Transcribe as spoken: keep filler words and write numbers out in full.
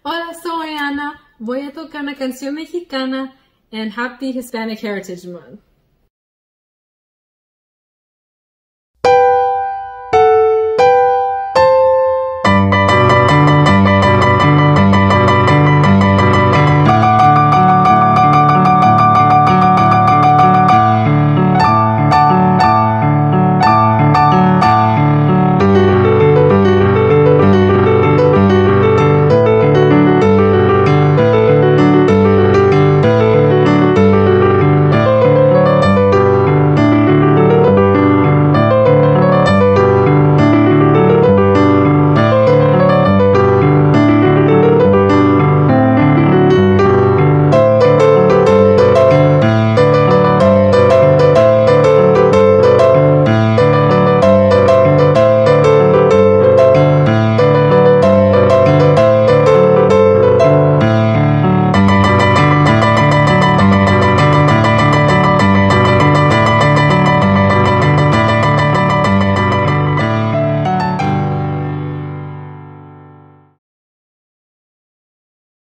Hola, soy Ana. Voy a tocar una canción mexicana en Happy Hispanic Heritage Month.